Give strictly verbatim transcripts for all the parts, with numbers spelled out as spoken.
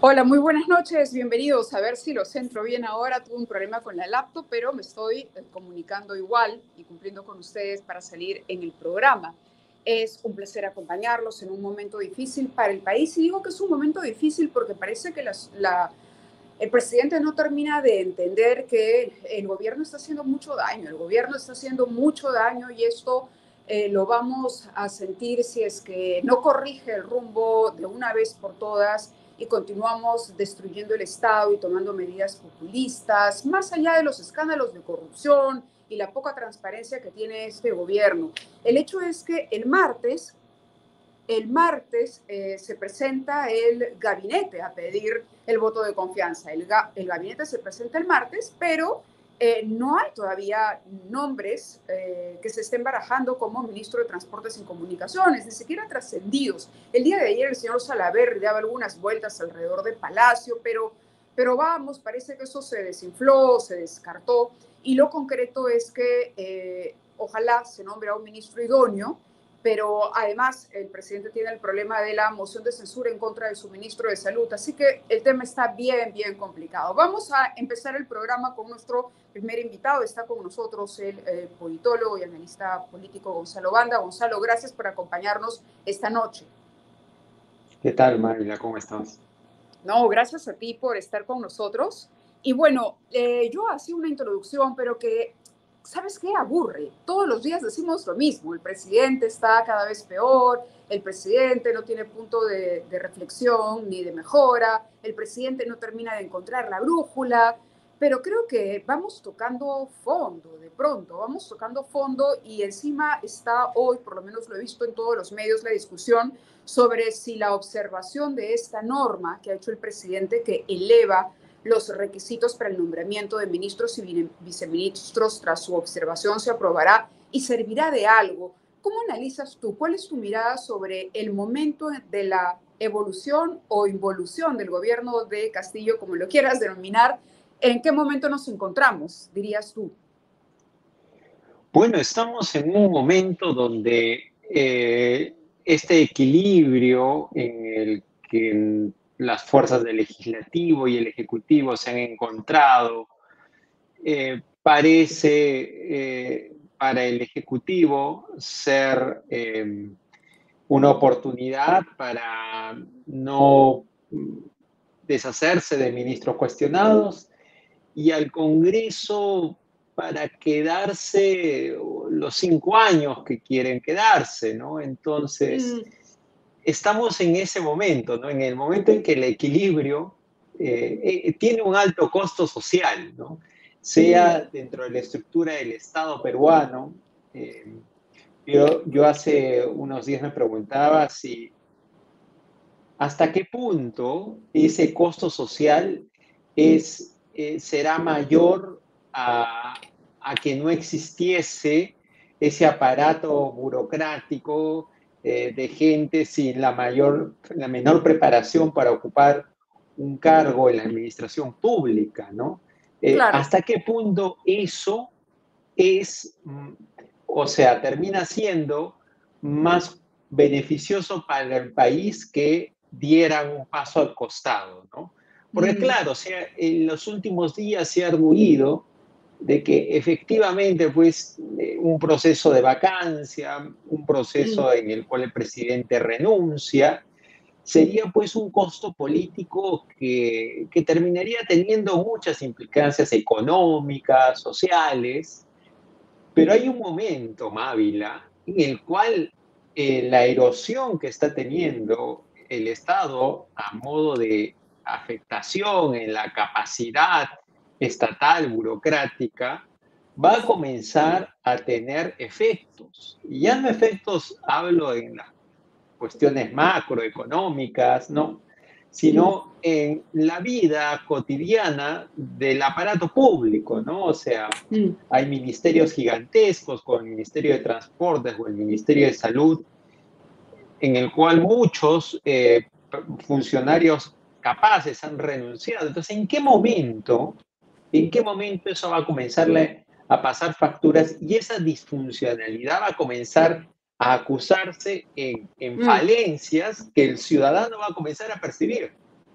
Hola, muy buenas noches, bienvenidos. A ver si lo centro bien ahora. Tuve un problema con la laptop, pero me estoy comunicando igual y cumpliendo con ustedes para salir en el programa. Es un placer acompañarlos en un momento difícil para el país. Y digo que es un momento difícil porque parece que las, la, el presidente no termina de entender que el gobierno está haciendo mucho daño. El gobierno está haciendo mucho daño y esto eh, lo vamos a sentir si es que no corrige el rumbo de una vez por todas y continuamos destruyendo el Estado y tomando medidas populistas, más allá de los escándalos de corrupción y la poca transparencia que tiene este gobierno. El hecho es que el martes, el martes eh, se presenta el gabinete a pedir el voto de confianza. El, ga el gabinete se presenta el martes, pero eh, no hay todavía nombres eh, que se estén barajando como ministro de Transportes y Comunicaciones, ni siquiera trascendidos. El día de ayer el señor Salaverry daba algunas vueltas alrededor del Palacio, pero, pero vamos, parece que eso se desinfló, se descartó, y lo concreto es que eh, ojalá se nombre a un ministro idóneo, pero además el presidente tiene el problema de la moción de censura en contra de su ministro de Salud, así que el tema está bien, bien complicado. Vamos a empezar el programa con nuestro primer invitado. Está con nosotros el eh, politólogo y analista político Gonzalo Banda. Gonzalo, gracias por acompañarnos esta noche. ¿Qué tal, María? ¿Cómo estás? No, gracias a ti por estar con nosotros. Y bueno, eh, yo hacía una introducción, pero que, ¿sabes qué? Aburre. Todos los días decimos lo mismo. El presidente está cada vez peor, el presidente no tiene punto de, de reflexión ni de mejora, el presidente no termina de encontrar la brújula, pero creo que vamos tocando fondo, de pronto, vamos tocando fondo y encima está hoy, por lo menos lo he visto en todos los medios, la discusión sobre si la observación de esta norma que ha hecho el presidente, que eleva los requisitos para el nombramiento de ministros y viceministros tras su observación, se aprobará y servirá de algo. ¿Cómo analizas tú? ¿Cuál es tu mirada sobre el momento de la evolución o involución del gobierno de Castillo, como lo quieras denominar? ¿En qué momento nos encontramos, dirías tú? Bueno, estamos en un momento donde eh, este equilibrio en el que las fuerzas del legislativo y el ejecutivo se han encontrado eh, parece eh, para el ejecutivo ser eh, una oportunidad para no deshacerse de ministros cuestionados y al Congreso para quedarse los cinco años que quieren quedarse, ¿no? Entonces, Mm. estamos en ese momento, ¿no? En el momento en que el equilibrio eh, eh, tiene un alto costo social, ¿no? Sea dentro de la estructura del Estado peruano. Eh, yo, yo hace unos días me preguntaba si hasta qué punto ese costo social es, eh, será mayor a, a, que no existiese ese aparato burocrático eh, de gente sin la, mayor, la menor preparación para ocupar un cargo en la administración pública, ¿no? Eh, Claro. ¿Hasta qué punto eso es, o sea, termina siendo más beneficioso para el país que dieran un paso al costado, ¿no? Porque Mm. claro, o sea, en los últimos días se ha arguido de que efectivamente, pues, un proceso de vacancia, un proceso Mm. en el cual el presidente renuncia, sería pues un costo político que, que terminaría teniendo muchas implicancias económicas, sociales, pero hay un momento, Mávila, en el cual eh, la erosión que está teniendo el Estado a modo de afectación en la capacidad estatal, burocrática, va a comenzar a tener efectos. Y ya no efectos, hablo en las cuestiones macroeconómicas, ¿no? Sino en la vida cotidiana del aparato público, ¿no? O sea, Mm. hay ministerios gigantescos como el Ministerio de Transportes o el Ministerio de Salud, en el cual muchos eh, funcionarios capaces han renunciado. Entonces, ¿en qué momento, en qué momento eso va a comenzar a pasar facturas y esa disfuncionalidad va a comenzar a acusarse en, en Mm. falencias que el ciudadano va a comenzar a percibir?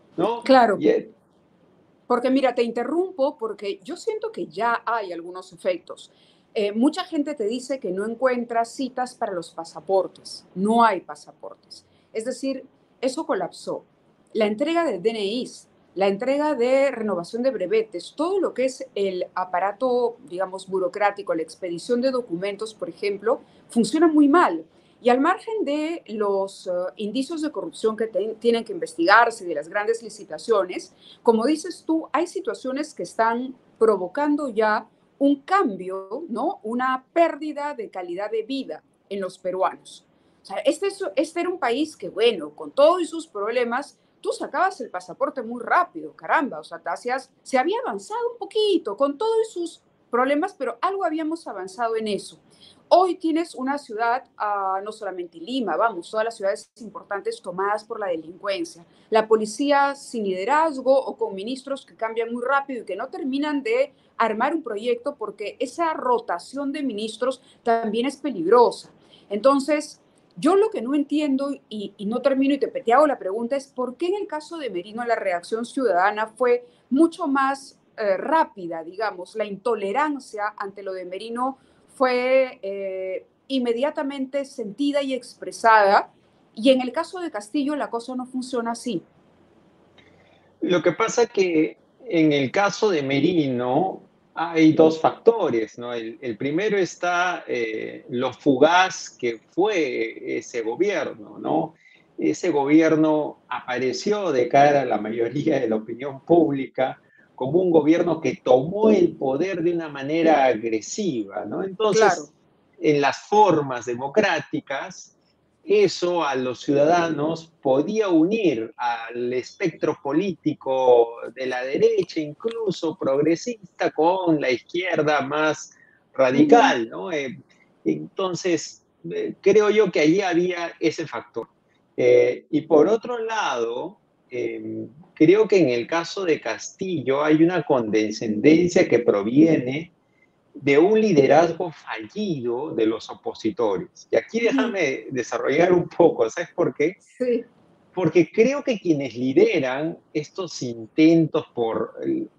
¿no? Claro, Y, eh, porque mira, te interrumpo porque yo siento que ya hay algunos efectos. Eh, mucha gente te dice que no encuentra citas para los pasaportes. No hay pasaportes. Es decir, eso colapsó. La entrega de D N Is, la entrega de renovación de brevetes, todo lo que es el aparato, digamos, burocrático, la expedición de documentos, por ejemplo, funciona muy mal. Y al margen de los uh, indicios de corrupción que te, tienen que investigarse, de las grandes licitaciones, como dices tú, hay situaciones que están provocando ya un cambio, ¿no? Una pérdida de calidad de vida en los peruanos. O sea, este, es, este era un país que, bueno, con todos sus problemas, tú sacabas el pasaporte muy rápido, caramba, o sea, te hacías, se había avanzado un poquito con todos sus problemas, pero algo habíamos avanzado en eso. Hoy tienes una ciudad, uh, no solamente Lima, vamos, todas las ciudades importantes tomadas por la delincuencia. La policía sin liderazgo o con ministros que cambian muy rápido y que no terminan de armar un proyecto porque esa rotación de ministros también es peligrosa. Entonces, yo lo que no entiendo y, y no termino y te, te hago la pregunta es por qué en el caso de Merino la reacción ciudadana fue mucho más eh, rápida, digamos, la intolerancia ante lo de Merino fue eh, inmediatamente sentida y expresada, y en el caso de Castillo la cosa no funciona así. lo que pasa que en el caso de Merino hay dos factores, ¿no? El, el primero está eh, lo fugaz que fue ese gobierno, ¿no? Ese gobierno apareció de cara a la mayoría de la opinión pública como un gobierno que tomó el poder de una manera agresiva, ¿no? Claro. Entonces, en las formas democráticas, eso a los ciudadanos podía unir al espectro político de la derecha, incluso progresista, con la izquierda más Ujú. radical, ¿no? Eh, entonces, eh, creo yo que allí había ese factor. Eh, y por otro lado, eh, creo que en el caso de Castillo hay una condescendencia que proviene de un liderazgo fallido de los opositores. Y aquí Ujú. déjame desarrollar un poco, ¿sabes por qué? Sí, Porque creo que quienes lideran estos intentos por,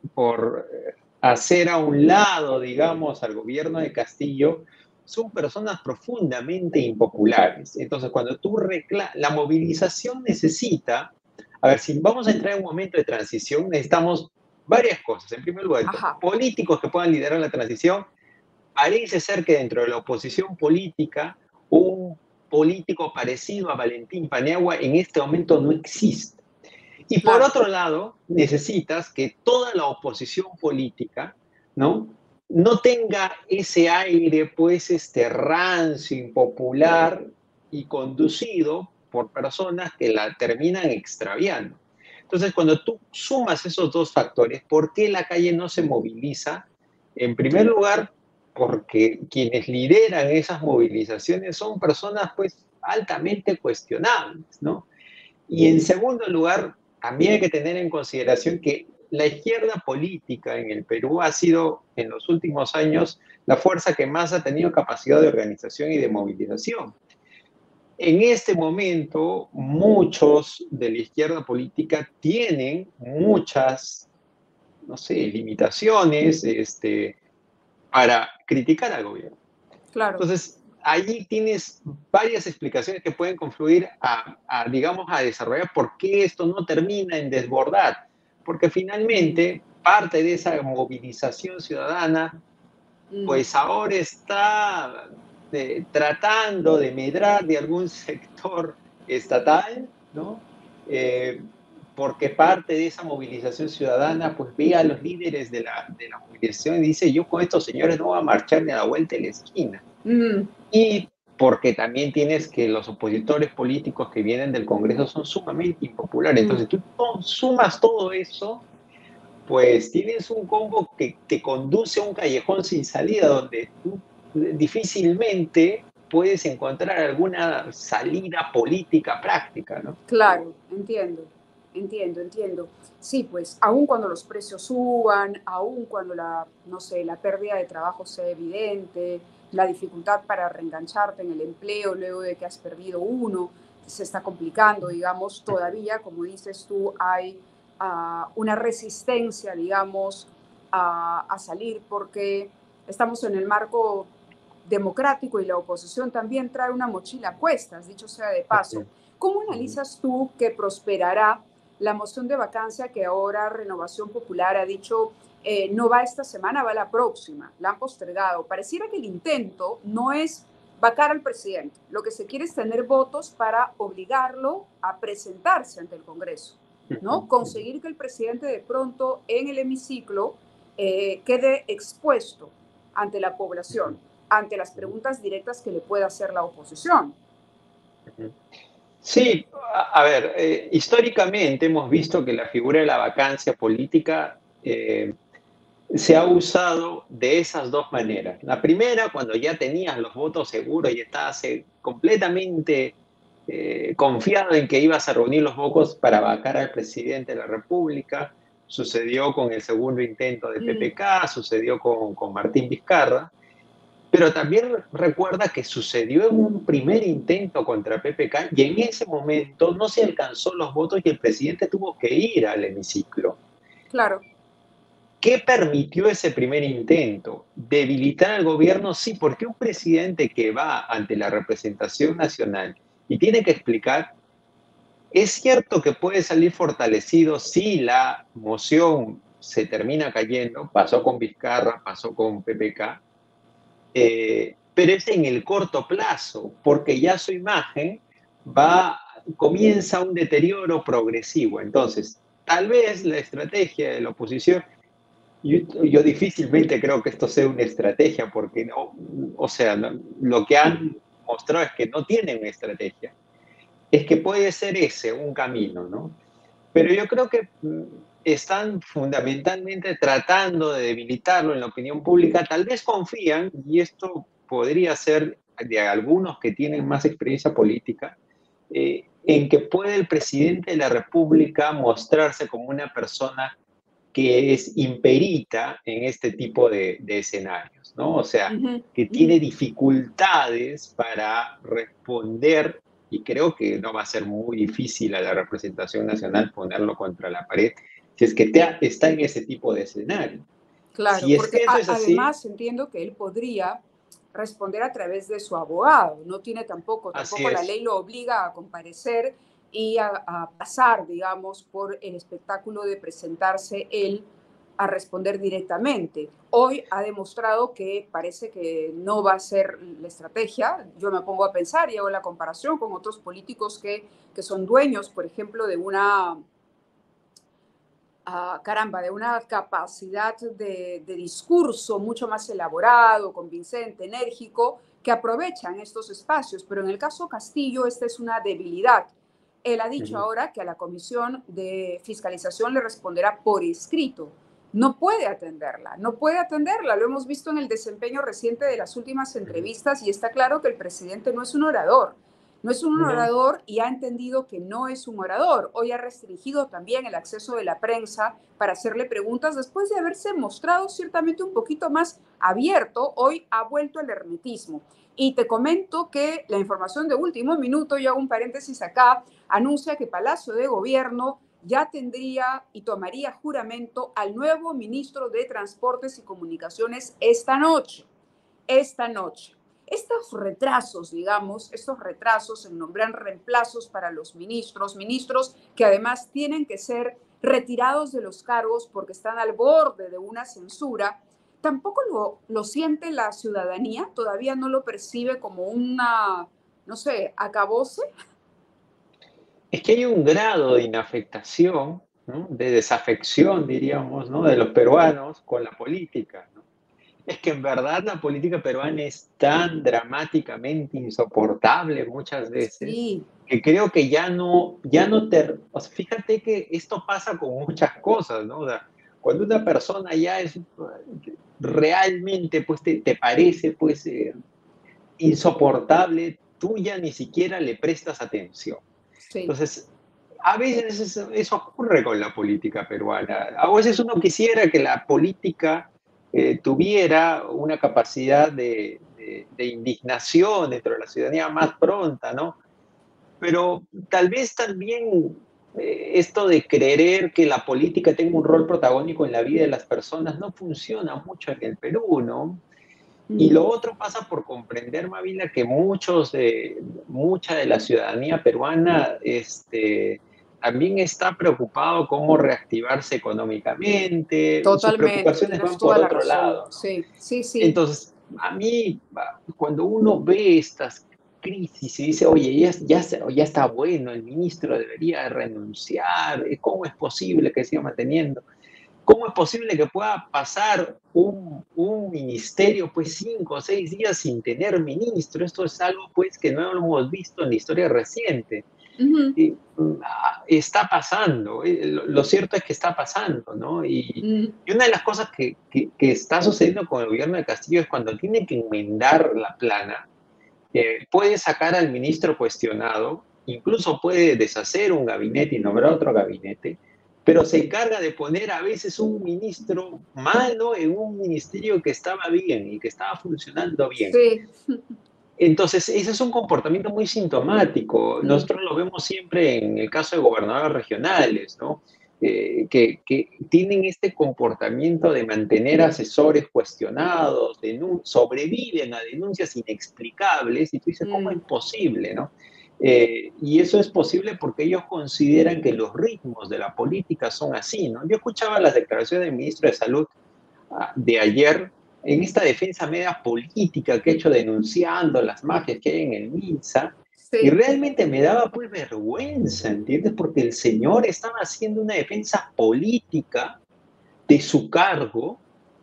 por hacer a un lado, digamos, al gobierno de Castillo, son personas profundamente impopulares. Entonces, cuando tú reclamas, la movilización necesita, a ver, si vamos a entrar en un momento de transición, necesitamos varias cosas. En primer lugar, ajá, políticos que puedan liderar la transición. Parece ser que dentro de la oposición política, un político parecido a Valentín Paniagua en este momento no existe. Y por claro. otro lado, necesitas que toda la oposición política, ¿no? No tenga ese aire, pues, este rancio, impopular y conducido por personas que la terminan extraviando. Entonces, cuando tú sumas esos dos factores, ¿por qué la calle no se moviliza? En primer lugar, porque quienes lideran esas movilizaciones son personas, pues, altamente cuestionables, ¿no? Y en segundo lugar, también hay que tener en consideración que la izquierda política en el Perú ha sido en los últimos años la fuerza que más ha tenido capacidad de organización y de movilización. En este momento, muchos de la izquierda política tienen muchas, no sé, limitaciones este, para criticar al gobierno. Claro. Entonces, allí tienes varias explicaciones que pueden confluir a, a, digamos, a desarrollar por qué esto no termina en desbordar. Porque Mm, finalmente, parte de esa movilización ciudadana, mm, pues ahora está eh, tratando de medrar de algún sector estatal, ¿no? Eh, porque parte de esa movilización ciudadana, pues ve a los líderes de la, de la movilización y dice, yo con estos señores no voy a marchar ni a la vuelta de la esquina. mm, Y porque también tienes que los opositores políticos que vienen del Congreso son sumamente impopulares. mm. Entonces tú sumas todo eso, pues tienes un combo que te conduce a un callejón sin salida donde tú difícilmente puedes encontrar alguna salida política práctica, ¿no? Claro, entiendo, entiendo, entiendo. Sí, pues, aun cuando los precios suban, aun cuando la, no sé, la pérdida de trabajo sea evidente, la dificultad para reengancharte en el empleo luego de que has perdido uno, se está complicando, digamos, todavía, como dices tú, hay uh, una resistencia, digamos, a, a salir porque estamos en el marco democrático y la oposición también trae una mochila a cuestas, dicho sea de paso. ¿Cómo analizas tú que prosperará la moción de vacancia que ahora Renovación Popular ha dicho eh, no va esta semana, va la próxima? La han postergado. Pareciera que el intento no es vacar al presidente. Lo que se quiere es tener votos para obligarlo a presentarse ante el Congreso, ¿no? Conseguir que el presidente de pronto en el hemiciclo eh, quede expuesto ante la población, ante las preguntas directas que le pueda hacer la oposición. Sí, a ver, eh, históricamente hemos visto que la figura de la vacancia política eh, se ha usado de esas dos maneras. La primera, cuando ya tenías los votos seguros y estabas eh, completamente eh, confiado en que ibas a reunir los votos para vacar al presidente de la República. Sucedió con el segundo intento de P P K, sucedió con, con Martín Vizcarra. Pero también recuerda que sucedió en un primer intento contra P P K y en ese momento no se alcanzó los votos y el presidente tuvo que ir al hemiciclo. Claro. ¿Qué permitió ese primer intento? ¿Debilitar al gobierno? Sí, porque un presidente que va ante la representación nacional y tiene que explicar, es cierto que puede salir fortalecido si la moción se termina cayendo, pasó con Vizcarra, pasó con P P K, eh, pero es en el corto plazo, porque ya su imagen va, comienza un deterioro progresivo. Entonces, tal vez la estrategia de la oposición, yo, yo difícilmente creo que esto sea una estrategia, porque no, o sea, no, lo que han mostrado es que no tienen una estrategia, es que puede ser ese un camino, ¿no? Pero yo creo que están fundamentalmente tratando de debilitarlo en la opinión pública. Tal vez confían, y esto podría ser de algunos que tienen más experiencia política, eh, en que puede el presidente de la República mostrarse como una persona que es imperita en este tipo de, de escenarios, ¿no? O sea, Uh-huh, que tiene dificultades para responder, y creo que no va a ser muy difícil a la representación nacional ponerlo contra la pared, si es que te, está en ese tipo de escenario. claro, Si es porque que eso a, es así, además entiendo que él podría responder a través de su abogado. No tiene tampoco, así tampoco la es. ley lo obliga a comparecer y a, a pasar, digamos, por el espectáculo de presentarse él a responder directamente. Hoy ha demostrado que parece que no va a ser la estrategia. Yo me pongo a pensar y hago la comparación con otros políticos que, que son dueños, por ejemplo, de una uh, caramba, de una capacidad de, de discurso mucho más elaborado, convincente, enérgico, que aprovechan estos espacios. Pero en el caso Castillo, esta es una debilidad. Él ha dicho Uh-huh. ahora que a la Comisión de Fiscalización le responderá por escrito. No puede atenderla, no puede atenderla. Lo hemos visto en el desempeño reciente de las últimas entrevistas y está claro que el presidente no es un orador. No es un No. orador y ha entendido que no es un orador. Hoy ha restringido también el acceso de la prensa para hacerle preguntas después de haberse mostrado ciertamente un poquito más abierto. Hoy ha vuelto al hermetismo. Y te comento que la información de último minuto, yo hago un paréntesis acá, anuncia que Palacio de Gobierno ya tendría y tomaría juramento al nuevo ministro de Transportes y Comunicaciones esta noche. Esta noche. Estos retrasos, digamos, estos retrasos en nombrar reemplazos para los ministros, ministros que además tienen que ser retirados de los cargos porque están al borde de una censura, tampoco lo, lo siente la ciudadanía, todavía no lo percibe como una, no sé, acabose. Es que hay un grado de inafectación, ¿no? De desafección, diríamos, ¿no? De los peruanos con la política, ¿no? Es que en verdad la política peruana es tan dramáticamente insoportable muchas veces Sí. que creo que ya no, ya no te... O sea, fíjate que esto pasa con muchas cosas, ¿no? O sea, cuando una persona ya es realmente, pues te, te parece, pues, eh, insoportable, tú ya ni siquiera le prestas atención. Sí. Entonces, a veces eso, eso ocurre con la política peruana. A veces uno quisiera que la política eh, tuviera una capacidad de, de, de, indignación dentro de la ciudadanía más pronta, ¿no? Pero tal vez también eh, esto de creer que la política tenga un rol protagónico en la vida de las personas no funciona mucho en el Perú, ¿no? Y Mm, lo otro pasa por comprender, Mavila, que muchos de, mucha de la ciudadanía peruana este, también está preocupado cómo reactivarse económicamente, sus totalmente, preocupaciones tienes van toda por la otro razón. lado, ¿no? Sí, sí, sí. Entonces, a mí, cuando uno ve estas crisis y dice, oye, ya, ya, ya está bueno, el ministro debería renunciar, ¿cómo es posible que siga manteniendo? ¿Cómo es posible que pueda pasar un, un ministerio pues cinco o seis días sin tener ministro? Esto es algo pues que no lo hemos visto en la historia reciente. Ujú, Y, mm, ah, está pasando, eh, lo, lo cierto es que está pasando, ¿no? Y, mm, y una de las cosas que, que, que, está sucediendo con el gobierno de Castillo es cuando tiene que enmendar la plana, eh, puede sacar al ministro cuestionado, incluso puede deshacer un gabinete y nombrar otro gabinete, pero se encarga de poner a veces un ministro malo en un ministerio que estaba bien y que estaba funcionando bien. sí. Entonces, ese es un comportamiento muy sintomático. Mm, Nosotros lo vemos siempre en el caso de gobernadores regionales, ¿no? Eh, que, que, tienen este comportamiento de mantener asesores cuestionados, sobreviven a denuncias inexplicables, y tú dices, ¿cómo es mm, posible, no? Eh, y eso es posible porque ellos consideran que los ritmos de la política son así, ¿no? Yo escuchaba las declaraciones del ministro de Salud de ayer en esta defensa media política que ha hecho denunciando las mafias que hay en el MINSA, y sí. realmente me daba pues vergüenza, ¿entiendes? Porque el señor estaba haciendo una defensa política de su cargo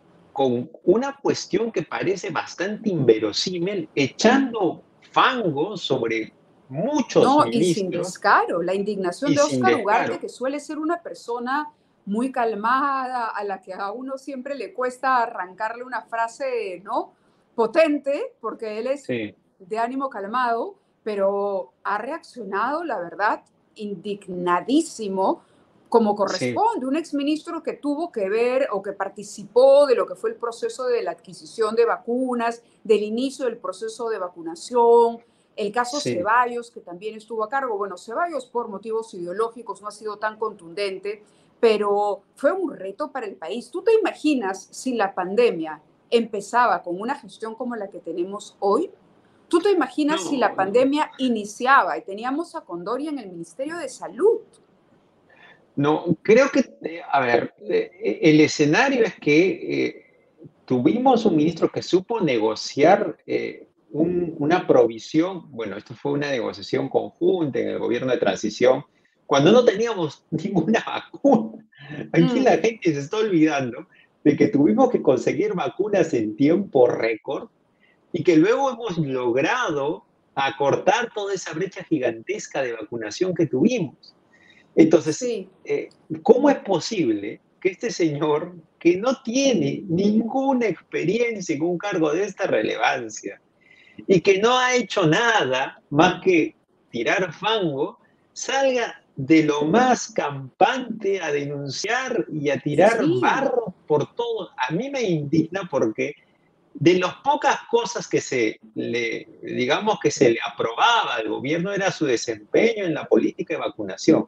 con una cuestión que parece bastante inverosímil, echando fango sobre muchos No, y sin ministros descaro, la indignación y de sin Óscar Ugarte, descaro. que suele ser una persona muy calmada, a la que a uno siempre le cuesta arrancarle una frase, ¿no? Potente, porque él es Sí, de ánimo calmado, pero ha reaccionado, la verdad, indignadísimo, como sí, corresponde, un exministro que tuvo que ver o que participó de lo que fue el proceso de la adquisición de vacunas, del inicio del proceso de vacunación, el caso sí. Ceballos, que también estuvo a cargo. Bueno, Ceballos por motivos ideológicos no ha sido tan contundente, pero fue un reto para el país. ¿Tú te imaginas si la pandemia empezaba con una gestión como la que tenemos hoy? ¿Tú te imaginas si la No, no. pandemia iniciaba y teníamos a Condori en el Ministerio de Salud? No, creo que, eh, a ver, eh, el escenario es que eh, tuvimos un ministro que supo negociar eh, un- una provisión, bueno, esto fue una negociación conjunta en el gobierno de transición, cuando no teníamos ninguna vacuna. Aquí Mm, la gente se está olvidando de que tuvimos que conseguir vacunas en tiempo récord y que luego hemos logrado acortar toda esa brecha gigantesca de vacunación que tuvimos. Entonces, sí, eh, ¿cómo es posible que este señor, que no tiene ninguna experiencia en un cargo de esta relevancia y que no ha hecho nada más que tirar fango, salga de lo más campante a denunciar y a tirar sí, barro por todo? A mí me indigna porque de las pocas cosas que se le, digamos que se le aprobaba al gobierno era su desempeño en la política de vacunación.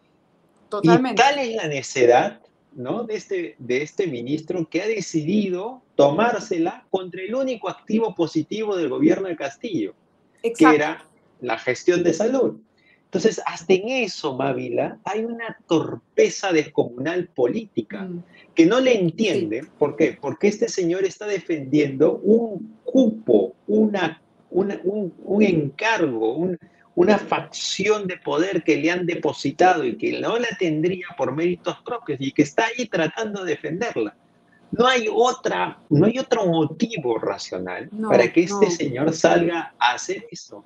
Y totalmente. tal es la necedad, ¿no? de, este, de este ministro que ha decidido tomársela contra el único activo positivo del gobierno de Castillo, que Exacto. era la gestión de salud. Entonces, hasta en eso, Mávila, hay una torpeza descomunal política Mm, que no le sí, entienden. ¿Por qué? Porque este señor está defendiendo un cupo, una, una un, un, encargo, un, una facción de poder que le han depositado y que no la tendría por méritos propios y que está ahí tratando de defenderla. No hay otra, no hay otro motivo racional para no, que este no. señor salga a hacer eso.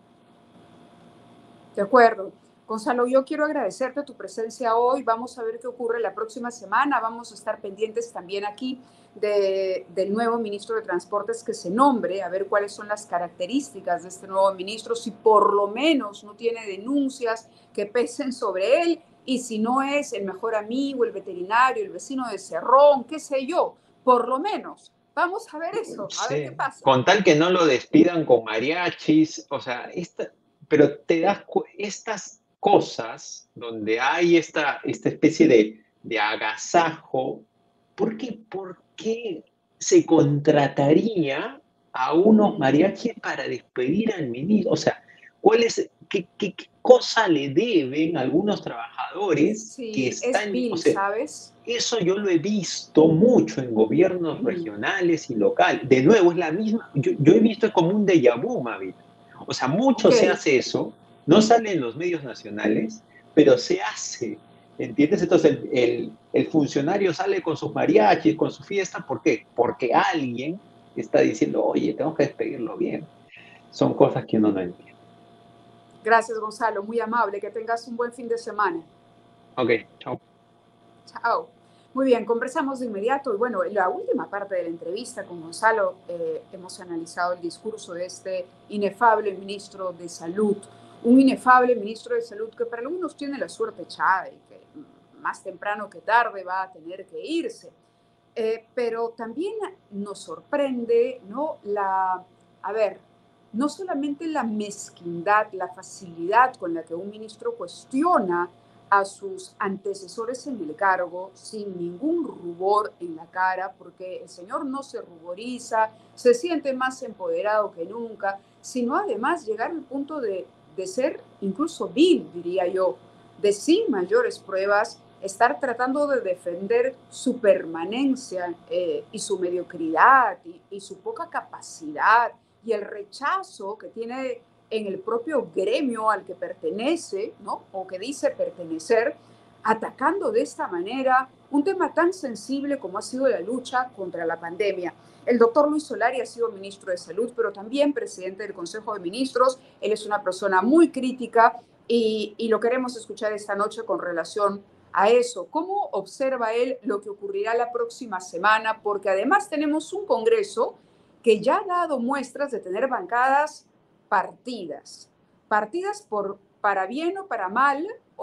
De acuerdo. Gonzalo, yo quiero agradecerte tu presencia hoy. Vamos a ver qué ocurre la próxima semana. Vamos a estar pendientes también aquí de, del nuevo ministro de Transportes que se nombre, a ver cuáles son las características de este nuevo ministro, si por lo menos no tiene denuncias que pesen sobre él y si no es el mejor amigo, el veterinario, el vecino de Cerrón, qué sé yo, por lo menos. Vamos a ver eso, a ver qué Sí, pasa. con tal que no lo despidan con mariachis, o sea, esta, pero te das estas cosas donde hay esta, esta especie de, de agasajo, ¿por qué, por qué se contrataría a unos mariachis para despedir al ministro? O sea, ¿cuál es, qué, qué, qué cosa le deben algunos trabajadores que Sí, es están, o Bill, sea, ¿sabes? eso yo lo he visto mucho en gobiernos Ujú. regionales y locales. De nuevo, es la misma, yo, yo he visto como un déjà vu, Mavi. O sea, mucho Ok, se hace eso, no sale en los medios nacionales, pero se hace, ¿entiendes? Entonces el, el, el funcionario sale con sus mariachis, con su fiesta, ¿por qué? Porque alguien está diciendo, oye, tengo que despedirlo bien. Son cosas que uno no entiende. gracias Gonzalo, muy amable, que tengas un buen fin de semana. Ok, chao. Chao. Muy bien, conversamos de inmediato y bueno, en la última parte de la entrevista con Gonzalo eh, hemos analizado el discurso de este inefable ministro de Salud, un inefable ministro de Salud que para algunos tiene la suerte echada y que más temprano que tarde va a tener que irse. Eh, pero también nos sorprende, ¿no? La, a ver, no solamente la mezquindad, la facilidad con la que un ministro cuestiona a sus antecesores en el cargo sin ningún rubor en la cara, porque el señor no se ruboriza, se siente más empoderado que nunca, sino además llegar al punto de, de ser incluso vil, diría yo, de sin mayores pruebas, estar tratando de defender su permanencia eh, y su mediocridad y, y su poca capacidad y el rechazo que tiene en el propio gremio al que pertenece, ¿no? O que dice pertenecer, atacando de esta manera un tema tan sensible como ha sido la lucha contra la pandemia. El doctor Luis Solari ha sido ministro de Salud, pero también presidente del Consejo de Ministros. Él es una persona muy crítica y, y lo queremos escuchar esta noche con relación a eso. ¿Cómo observa él lo que ocurrirá la próxima semana? Porque además tenemos un Congreso que ya ha dado muestras de tener bancadas partidas, partidas por, para bien o para mal,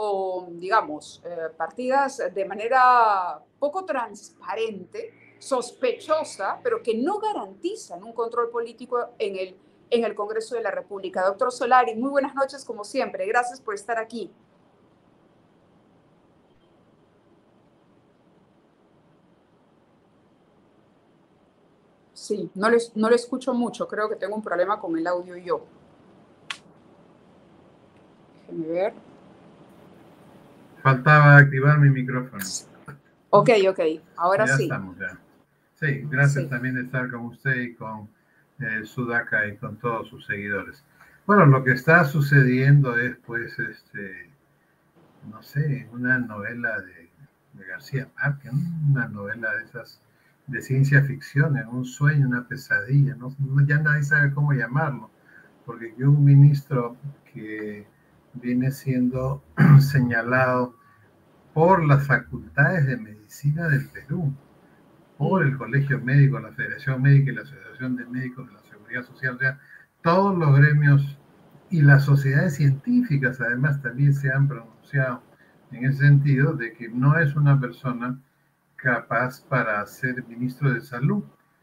o digamos, eh, partidas de manera poco transparente, sospechosa, pero que no garantizan un control político en el, en el Congreso de la República. Doctor Solari, muy buenas noches como siempre. Gracias por estar aquí. Sí, no le no le escucho mucho. Creo que tengo un problema con el audio yo. Déjeme ver. Faltaba activar mi micrófono. Ok, ok. Ahora Ya sí. estamos, ya. Sí, gracias Sí. también de estar con usted y con eh, Sudaca y con todos sus seguidores. Bueno, lo que está sucediendo es, pues, este, no sé, una novela de, de García Márquez, ¿no? Una novela de esas de ciencia ficción, en un sueño, una pesadilla, ¿no? Ya nadie sabe cómo llamarlo, porque que un ministro que viene siendo señalado por las facultades de medicina del Perú, por el Colegio Médico, la Federación Médica y la Asociación de Médicos de la Seguridad Social, o sea, todos los gremios y las sociedades científicas además también se han pronunciado en ese sentido de que no es una persona capaz para ser ministro de Salud.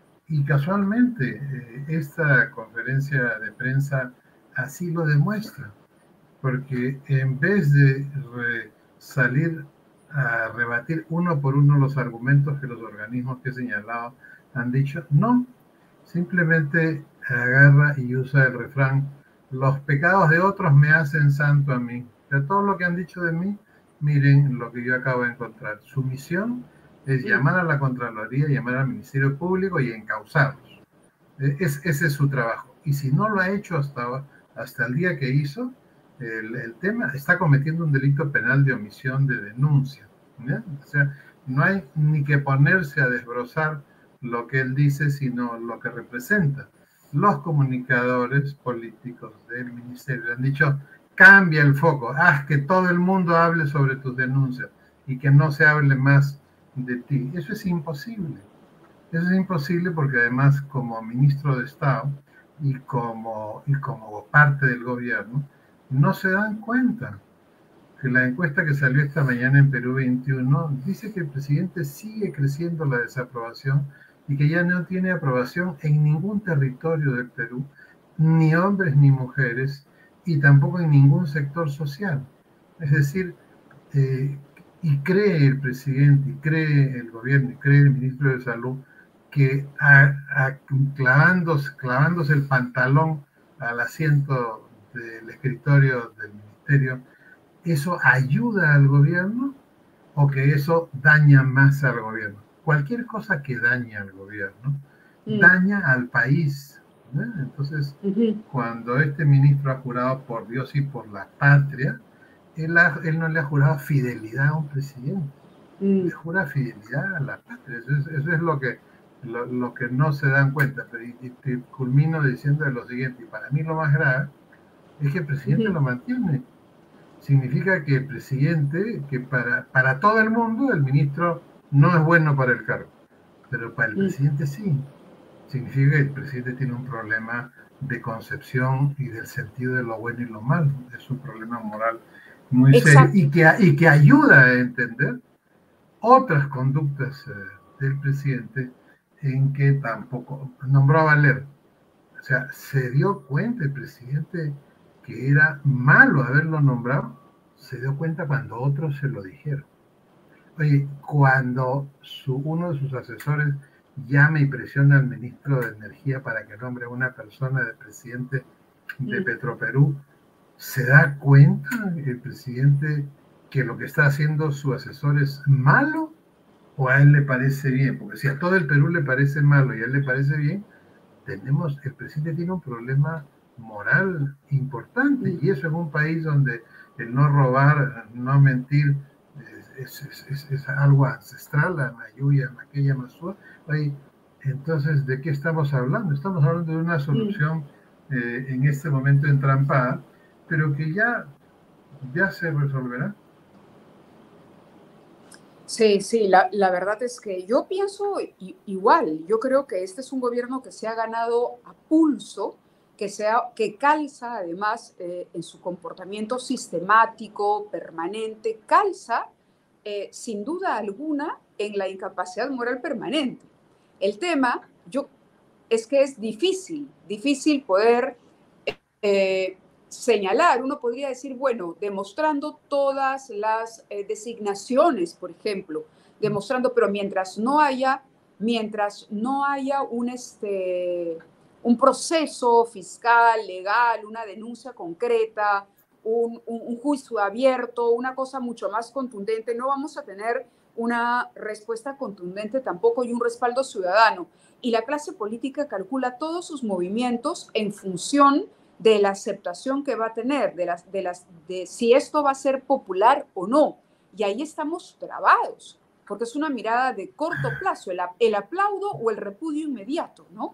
Y casualmente eh, esta conferencia de prensa así lo demuestra, porque en vez de re salir a rebatir uno por uno los argumentos que los organismos que he señalado han dicho, no, simplemente agarra y usa el refrán, los pecados de otros me hacen santo a mí. O sea, todo lo que han dicho de mí, miren lo que yo acabo de encontrar. Su misión es llamar a la Contraloría, llamar al Ministerio Público y encauzarlos. Es, ese es su trabajo. Y si no lo ha hecho hasta, hasta el día que hizo, el, el tema está cometiendo un delito penal de omisión de denuncia. ¿Ya? O sea, no hay ni que ponerse a desbrozar lo que él dice, sino lo que representa. Los comunicadores políticos del ministerio han dicho, cambia el foco, haz que todo el mundo hable sobre tus denuncias y que no se hable más de ti. Eso es imposible. Eso es imposible porque además como ministro de Estado y como, y como parte del gobierno, no se dan cuenta que la encuesta que salió esta mañana en Perú veintiuno dice que el presidente sigue creciendo la desaprobación y que ya no tiene aprobación en ningún territorio del Perú, ni hombres ni mujeres, y tampoco en ningún sector social. Es decir, eh, y cree el presidente, y cree el gobierno, y cree el ministro de Salud, que a, a, clavándose, clavándose el pantalón al asiento del escritorio del ministerio, ¿eso ayuda al gobierno o que eso daña más al gobierno? Cualquier cosa que dañe al gobierno, mm. daña al país, ¿no? Entonces, uh-huh. cuando este ministro ha jurado por Dios y por la patria, él, ha, él no le ha jurado fidelidad a un presidente, mm. le jura fidelidad a la patria. Eso es, eso es lo, que, lo, lo que no se dan cuenta. Pero y, y culmino diciendo lo siguiente, y para mí lo más grave es que el presidente uh-huh. lo mantiene. Significa que el presidente, que para, para todo el mundo el ministro no es bueno para el cargo, pero para el uh-huh. presidente sí. Significa que el presidente tiene un problema de concepción y del sentido de lo bueno y lo malo. Es un problema moral muy Exacto. serio y que, y que ayuda a entender otras conductas eh, del presidente en que tampoco nombró a Valer. O sea, se dio cuenta el presidente que era malo haberlo nombrado, se dio cuenta cuando otros se lo dijeron. Oye, cuando su, uno de sus asesores llama y presiona al ministro de Energía para que nombre a una persona del presidente de Petroperú, ¿se da cuenta el presidente que lo que está haciendo su asesor es malo o a él le parece bien? Porque si a todo el Perú le parece malo y a él le parece bien, tenemos, el presidente tiene un problema moral importante, y eso en un país donde el no robar, no mentir es, es, es, es algo ancestral, la Mayuya, Maquella, Masúa. Entonces, ¿de qué estamos hablando? Estamos hablando de una solución eh, en este momento entrampada, pero que ya, ya se resolverá. Sí, sí, la, la verdad es que yo pienso igual. Yo creo que este es un gobierno que se ha ganado a pulso, que, sea, que calza además eh, en su comportamiento sistemático, permanente, calza eh, sin duda alguna en la incapacidad moral permanente. El tema yo, es que es difícil, difícil poder eh, señalar. Uno podría decir, bueno, demostrando todas las eh, designaciones, por ejemplo, demostrando, pero mientras no haya, mientras no haya un, este, un proceso fiscal, legal, una denuncia concreta, un, un, un juicio abierto, una cosa mucho más contundente, no vamos a tener una respuesta contundente tampoco y un respaldo ciudadano. Y la clase política calcula todos sus movimientos en función de la aceptación que va a tener, de, las, de, las, de si esto va a ser popular o no. Y ahí estamos trabados, porque es una mirada de corto plazo, el, el aplaudo o el repudio inmediato, ¿no?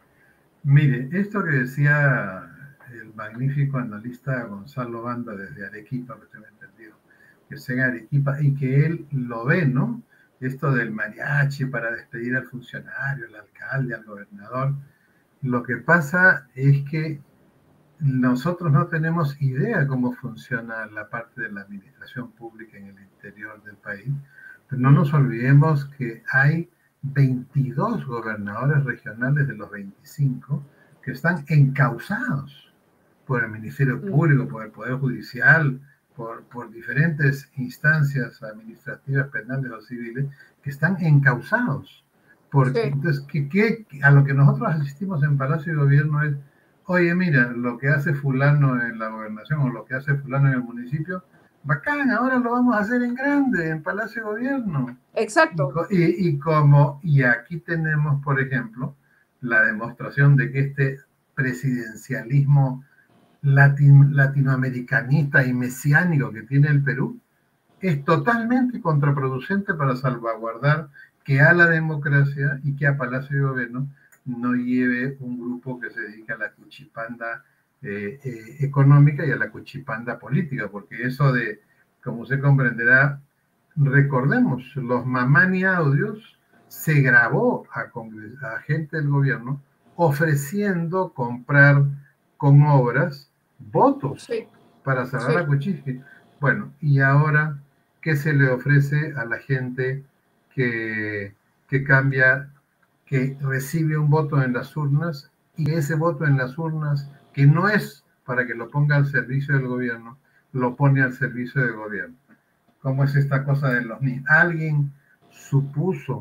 Mire, esto que decía el magnífico analista Gonzalo Banda desde Arequipa, que tengo entendido, que sea en Arequipa, y que él lo ve, ¿no? Esto del mariachi para despedir al funcionario, al alcalde, al gobernador. Lo que pasa es que nosotros no tenemos idea cómo funciona la parte de la administración pública en el interior del país, pero no nos olvidemos que hay veintidós gobernadores regionales de los veinticinco que están encausados por el Ministerio Público, por el Poder Judicial, por, por diferentes instancias administrativas, penales o civiles, que están encausados. Porque, sí. Entonces, ¿qué, qué, a lo que nosotros asistimos en Palacio de Gobierno es, oye, mira, lo que hace fulano en la gobernación o lo que hace fulano en el municipio, bacán, ahora lo vamos a hacer en grande, en Palacio de Gobierno. Exacto. Y, y, y, como, y aquí tenemos, por ejemplo, la demostración de que este presidencialismo latin, latinoamericanista y mesiánico que tiene el Perú es totalmente contraproducente para salvaguardar que a la democracia y que a Palacio de Gobierno no lleve un grupo que se dedica a la cuchipanda eh, eh, económica y a la cuchipanda política, porque eso de, como se comprenderá, recordemos, los Mamani Audios se grabó a, a gente del gobierno ofreciendo comprar con obras votos sí. para cerrar sí. la cuchifia. Bueno, y ahora, ¿qué se le ofrece a la gente que, que cambia, que recibe un voto en las urnas y ese voto en las urnas, que no es para que lo ponga al servicio del gobierno, lo pone al servicio del gobierno. ¿Cómo es esta cosa de los niños? ¿Alguien supuso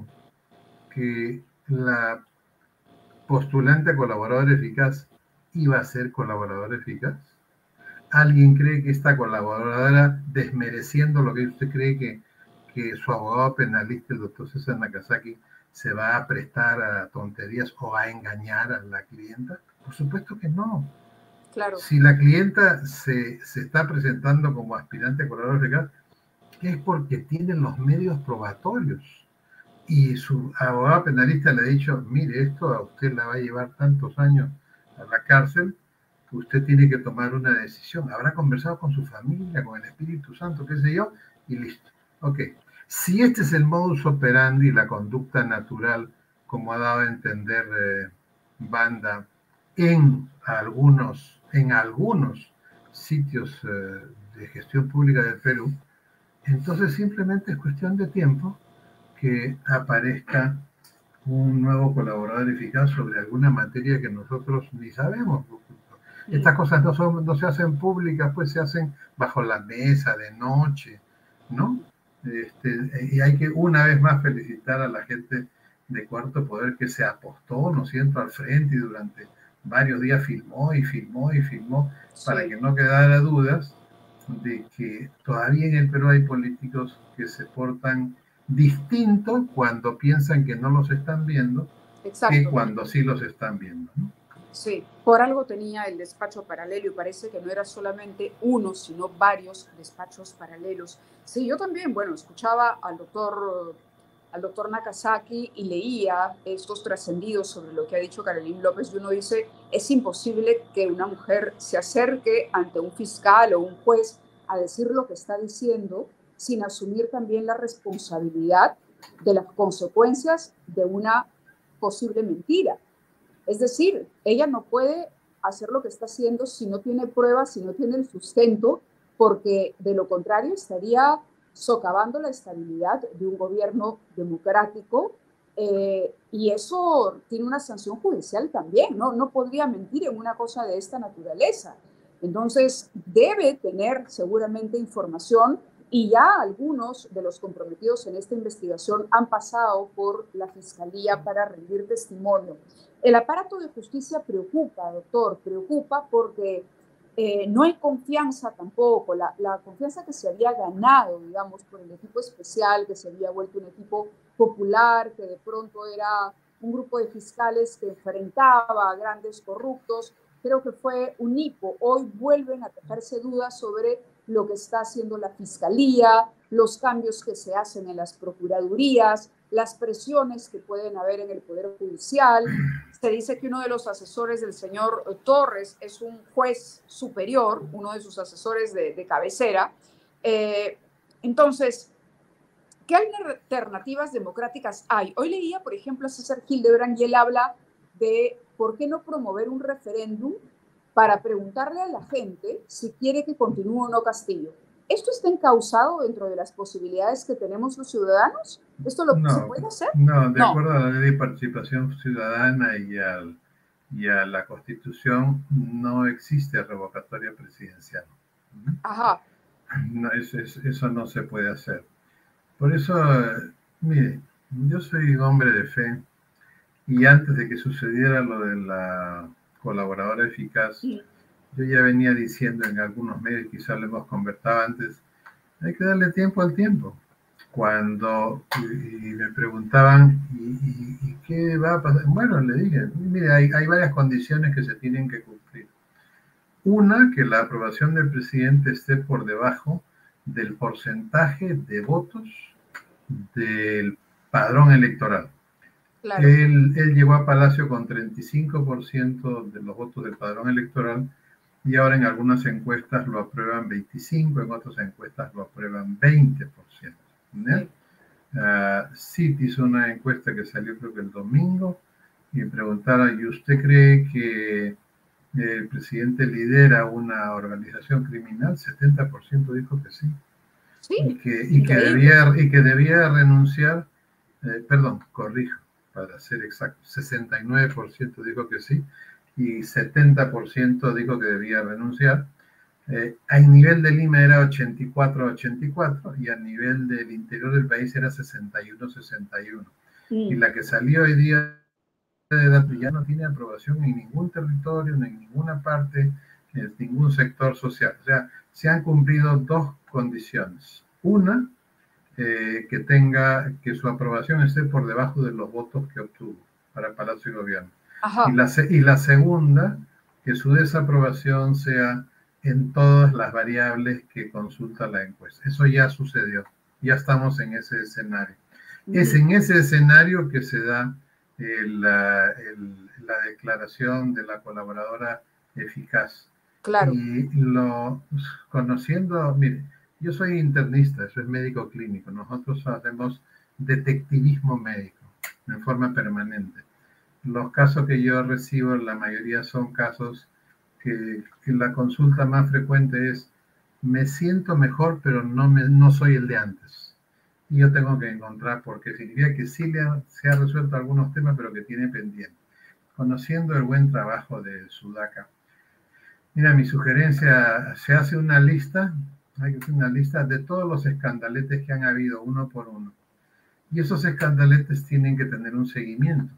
que la postulante a colaborador eficaz iba a ser colaborador eficaz? ¿Alguien cree que esta colaboradora, desmereciendo lo que usted cree que, que su abogado penalista, el doctor César Nakazaki, se va a prestar a tonterías o a engañar a la clienta? Por supuesto que no. Claro. Si la clienta se, se está presentando como aspirante a colaborador eficaz, es porque tiene los medios probatorios. Y su abogado penalista le ha dicho, mire, esto a usted la va a llevar tantos años a la cárcel, que usted tiene que tomar una decisión. Habrá conversado con su familia, con el Espíritu Santo, qué sé yo, y listo. Ok. Si este es el modus operandi, la conducta natural, como ha dado a entender eh, Banda, en algunos, en algunos sitios eh, de gestión pública del Perú, entonces simplemente es cuestión de tiempo que aparezca un nuevo colaborador eficaz sobre alguna materia que nosotros ni sabemos. Estas cosas no, son, no se hacen públicas, pues se hacen bajo la mesa, de noche, ¿no? Este, y hay que una vez más felicitar a la gente de Cuarto Poder que se apostó, ¿no es cierto?, al frente y durante varios días filmó y filmó y filmó, sí, para que no quedara dudas de que todavía en el Perú hay políticos que se portan distinto cuando piensan que no los están viendo, exacto, que cuando sí los están viendo, ¿no? Sí, por algo tenía el despacho paralelo y parece que no era solamente uno, sino varios despachos paralelos. Sí, yo también, bueno, escuchaba al doctor, al doctor Nakazaki y leía estos trascendidos sobre lo que ha dicho Carolyn López, y uno dice, es imposible que una mujer se acerque ante un fiscal o un juez a decir lo que está diciendo sin asumir también la responsabilidad de las consecuencias de una posible mentira. Es decir, ella no puede hacer lo que está haciendo si no tiene pruebas, si no tiene el sustento, porque de lo contrario estaría socavando la estabilidad de un gobierno democrático, eh, y eso tiene una sanción judicial también, ¿no? No podría mentir en una cosa de esta naturaleza. Entonces, debe tener seguramente información, y ya algunos de los comprometidos en esta investigación han pasado por la Fiscalía para rendir testimonio. El aparato de justicia preocupa, doctor, preocupa porque eh, no hay confianza tampoco, la, la confianza que se había ganado, digamos, por el equipo especial, que se había vuelto un equipo popular, que de pronto era un grupo de fiscales que enfrentaba a grandes corruptos, creo que fue un hipo. Hoy vuelven a tejerse dudas sobre lo que está haciendo la Fiscalía, los cambios que se hacen en las procuradurías, las presiones que pueden haber en el Poder Judicial. Se dice que uno de los asesores del señor Torres es un juez superior, uno de sus asesores de, de cabecera. Eh, entonces, ¿qué alternativas democráticas hay? Hoy leía, por ejemplo, a César Hildebrand y él habla de por qué no promover un referéndum para preguntarle a la gente si quiere que continúe o no Castillo. ¿Esto está encauzado dentro de las posibilidades que tenemos los ciudadanos? ¿Esto lo no, se puede hacer? No, de no. acuerdo a la ley de participación ciudadana y, al, y a la Constitución, no existe revocatoria presidencial. Ajá. No, eso, eso no se puede hacer. Por eso, mire, yo soy hombre de fe y antes de que sucediera lo de la colaboradora eficaz, sí, yo ya venía diciendo en algunos medios, quizás lo hemos conversado antes, hay que darle tiempo al tiempo. Cuando y, y me preguntaban, ¿y, y, ¿y qué va a pasar? Bueno, le dije, mire, hay, hay varias condiciones que se tienen que cumplir. Una, que la aprobación del presidente esté por debajo del porcentaje de votos del padrón electoral. Claro. Él, él llegó a Palacio con treinta y cinco por ciento de los votos del padrón electoral y ahora en algunas encuestas lo aprueban veinticinco, en otras encuestas lo aprueban veinte por ciento. Sí. Uh, Citi hizo una encuesta que salió creo que el domingo y me preguntaron, ¿y usted cree que el presidente lidera una organización criminal? setenta por ciento dijo que sí. Sí, y que, y que, debía, y que debía renunciar, eh, perdón, corrijo, para ser exacto, sesenta y nueve por ciento dijo que sí y setenta por ciento dijo que debía renunciar. Eh, a nivel de Lima era ochenta y cuatro a ochenta y cuatro y a nivel del interior del país era sesenta y uno a sesenta y uno. Mm. Y la que salió hoy día de datos ya no tiene aprobación en ningún territorio, ni en ninguna parte, en ningún sector social. O sea, se han cumplido dos condiciones. Una, eh, que tenga, que su aprobación esté por debajo de los votos que obtuvo para Palacio de Gobierno. Y la, y la segunda, que su desaprobación sea en todas las variables que consulta la encuesta. Eso ya sucedió, ya estamos en ese escenario. Uh-huh. Es en ese escenario que se da el, el, la declaración de la colaboradora eficaz. Claro. Y lo, conociendo, mire, yo soy internista, eso es médico clínico, nosotros hacemos detectivismo médico en forma permanente. Los casos que yo recibo, la mayoría son casos que, que la consulta más frecuente es: me siento mejor, pero no, me, no soy el de antes. Y yo tengo que encontrar, porque significa que sí le ha, se ha resuelto algunos temas, pero que tiene pendiente. Conociendo el buen trabajo de Sudaca. Mira, mi sugerencia, se hace una lista, hay que hacer una lista de todos los escandaletes que han habido, uno por uno. Y esos escandaletes tienen que tener un seguimiento.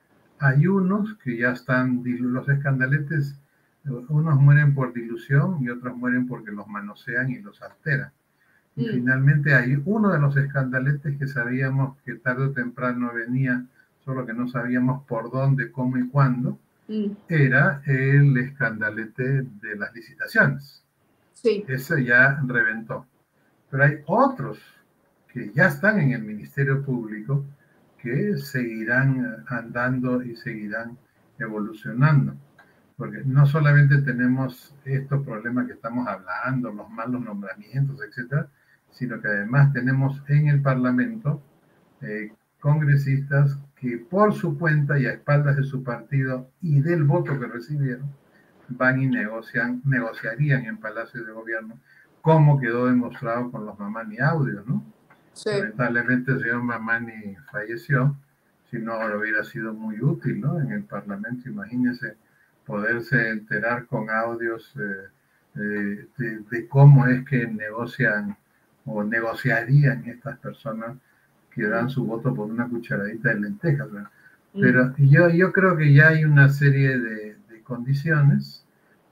Hay unos que ya están, los escandaletes, unos mueren por dilución y otros mueren porque los manosean y los alteran. Y mm. finalmente hay uno de los escandaletes que sabíamos que tarde o temprano venía, solo que no sabíamos por dónde, cómo y cuándo, mm. era el escandalete de las licitaciones. Sí. Ese ya reventó. Pero hay otros que ya están en el Ministerio Público que seguirán andando y seguirán evolucionando. Porque no solamente tenemos estos problemas que estamos hablando, los malos nombramientos, etcétera, sino que además tenemos en el Parlamento eh, congresistas que por su cuenta y a espaldas de su partido y del voto que recibieron, van y negocian, negociarían en Palacio de Gobierno, como quedó demostrado con los Mamani audios, ¿no? Sí. Lamentablemente el señor Mamani falleció, si no hubiera sido muy útil, ¿no? En el Parlamento, imagínense poderse enterar con audios eh, eh, de, de cómo es que negocian o negociarían estas personas que dan su voto por una cucharadita de lentejas, ¿verdad? Pero yo, yo creo que ya hay una serie de, de condiciones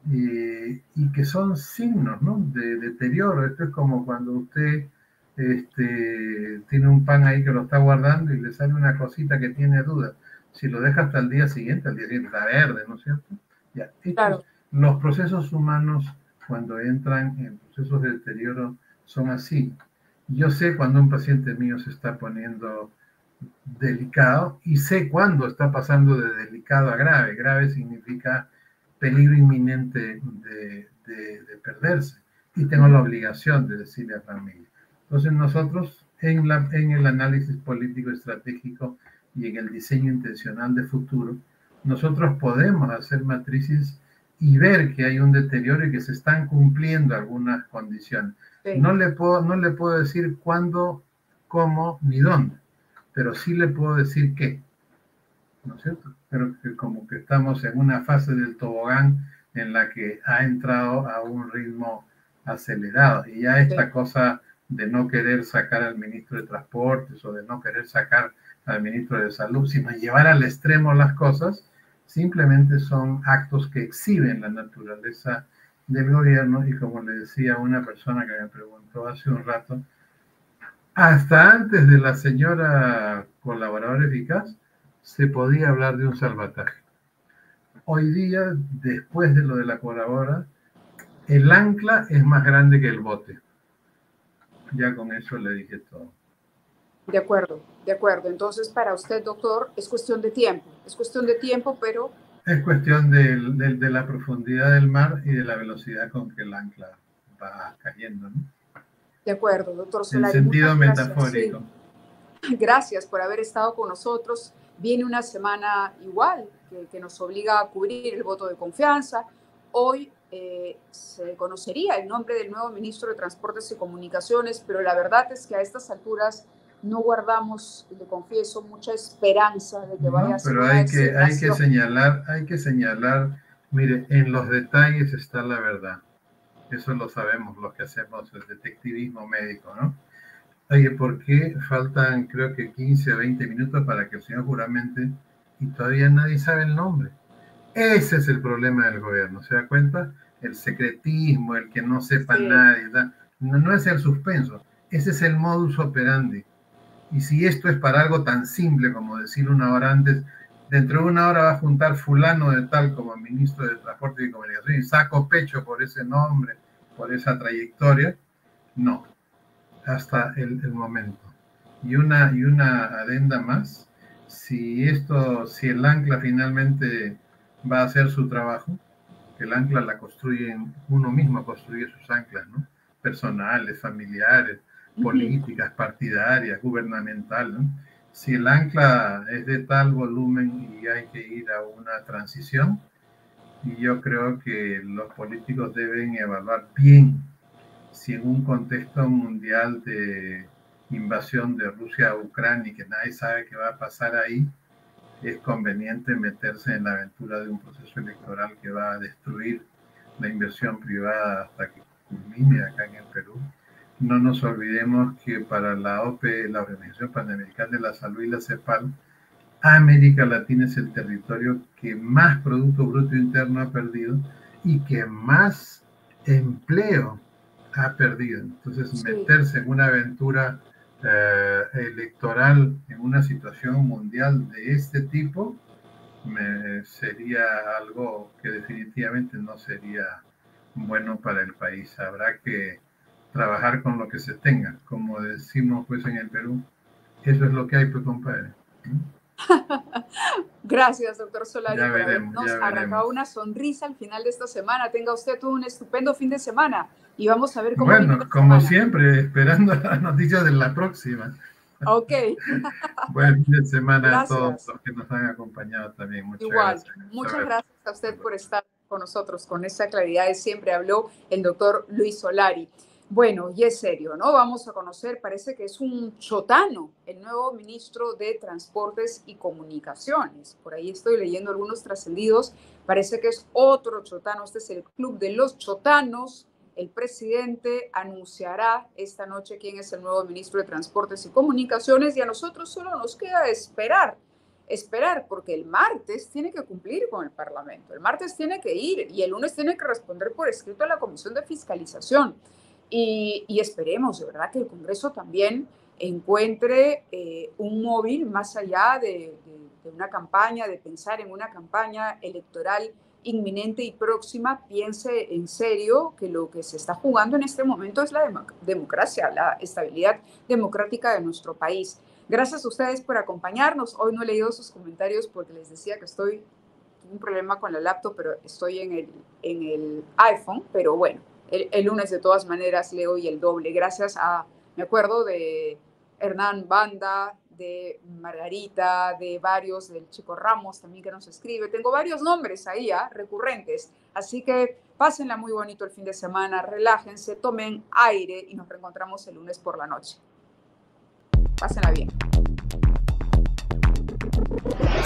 y, y que son signos, ¿no? De deterioro. Esto es como cuando usted este, tiene un pan ahí que lo está guardando y le sale una cosita que tiene duda. Si lo deja hasta el día siguiente, al día siguiente está verde, ¿no es cierto? Ya, estos, claro. Los procesos humanos, cuando entran en procesos de deterioro, son así. Yo sé cuando un paciente mío se está poniendo delicado y sé cuándo está pasando de delicado a grave. Grave significa peligro inminente de, de, de perderse y tengo la obligación de decirle a la familia. Entonces nosotros en, la, en el análisis político estratégico y en el diseño intencional de futuro, nosotros podemos hacer matrices y ver que hay un deterioro y que se están cumpliendo algunas condiciones. Sí. No le puedo, no le puedo decir cuándo, cómo, ni dónde, pero sí le puedo decir qué, ¿no es cierto? Pero que como que estamos en una fase del tobogán en la que ha entrado a un ritmo acelerado y ya esta sí. cosa de no querer sacar al ministro de Transportes o de no querer sacar al ministro de Salud, sino llevar al extremo las cosas, simplemente son actos que exhiben la naturaleza del gobierno y como le decía a una persona que me preguntó hace un rato, hasta antes de la señora colaboradora eficaz se podía hablar de un salvataje. Hoy día, después de lo de la colaboradora, el ancla es más grande que el bote. Ya con eso le dije todo. De acuerdo, de acuerdo. Entonces, para usted, doctor, es cuestión de tiempo. Es cuestión de tiempo, pero... Es cuestión de, de, de la profundidad del mar y de la velocidad con que el ancla va cayendo, ¿no? De acuerdo, doctor Solari. En sentido metafórico. Sí. Gracias por haber estado con nosotros. Viene una semana igual, que, que nos obliga a cubrir el voto de confianza. Hoy eh, se conocería el nombre del nuevo ministro de Transportes y Comunicaciones, pero la verdad es que a estas alturas no guardamos, le confieso, mucha esperanza de que vaya no, a ser pero una hay que, hay que designación. señalar, hay que señalar, mire, en los detalles está la verdad. Eso lo sabemos los que hacemos el detectivismo médico, ¿no? Oye, ¿por qué faltan creo que quince o veinte minutos para que el señor juramente y todavía nadie sabe el nombre? Ese es el problema del gobierno, ¿se da cuenta? El secretismo, el que no sepa sí. nadie, no, no es el suspenso, ese es el modus operandi. Y si esto es para algo tan simple como decir una hora antes, dentro de una hora va a juntar fulano de tal como ministro de Transporte y Comunicación y saco pecho por ese nombre, por esa trayectoria, no, hasta el, el momento. Y una, y una adenda más, si esto, si el ancla finalmente va a hacer su trabajo, que el ancla la construye, uno mismo construye sus anclas, ¿no? Personales, familiares, políticas, partidarias, gubernamentales, ¿no? Si el ancla es de tal volumen y hay que ir a una transición, y yo creo que los políticos deben evaluar bien si en un contexto mundial de invasión de Rusia a Ucrania y que nadie sabe qué va a pasar ahí, es conveniente meterse en la aventura de un proceso electoral que va a destruir la inversión privada hasta que culmine acá en el Perú. No nos olvidemos que para la O P E, la Organización Panamericana de la Salud y la CEPAL, América Latina es el territorio que más Producto Bruto Interno ha perdido y que más empleo ha perdido. Entonces, sí. meterse en una aventura eh, electoral en una situación mundial de este tipo me, sería algo que definitivamente no sería bueno para el país. Habrá que trabajar con lo que se tenga, como decimos pues en el Perú. Eso es lo que hay, pues, compadre. Gracias, doctor Solari, ya por veremos, habernos arrancado una sonrisa al final de esta semana. Tenga usted todo un estupendo fin de semana y vamos a ver cómo Bueno, como semana. siempre, esperando las noticias de la próxima. Ok. Buen fin de semana gracias. a todos los que nos han acompañado también. Muchas Igual, gracias. muchas a gracias a usted por estar con nosotros. Con esa claridad de siempre habló el doctor Luis Solari. Bueno, y es serio, ¿no? Vamos a conocer, parece que es un chotano, el nuevo ministro de Transportes y Comunicaciones. Por ahí estoy leyendo algunos trascendidos. Parece que es otro chotano. Este es el club de los chotanos. El presidente anunciará esta noche quién es el nuevo ministro de Transportes y Comunicaciones y a nosotros solo nos queda esperar. Esperar, porque el martes tiene que cumplir con el Parlamento. El martes tiene que ir y el lunes tiene que responder por escrito a la Comisión de Fiscalización. Y, y esperemos, de verdad, que el Congreso también encuentre eh, un móvil más allá de, de, de una campaña, de pensar en una campaña electoral inminente y próxima. Piense en serio que lo que se está jugando en este momento es la democ- democracia, la estabilidad democrática de nuestro país. Gracias a ustedes por acompañarnos. Hoy no he leído sus comentarios porque les decía que estoy, tengo un problema con la laptop, pero estoy en el, en el iPhone, pero bueno. El, el lunes, de todas maneras, leo y el doble. Gracias a, me acuerdo de Hernán Banda, de Margarita, de varios, del Chico Ramos también que nos escribe. Tengo varios nombres ahí, ¿eh? recurrentes. Así que pásenla muy bonito el fin de semana, relájense, tomen aire y nos reencontramos el lunes por la noche. Pásenla bien.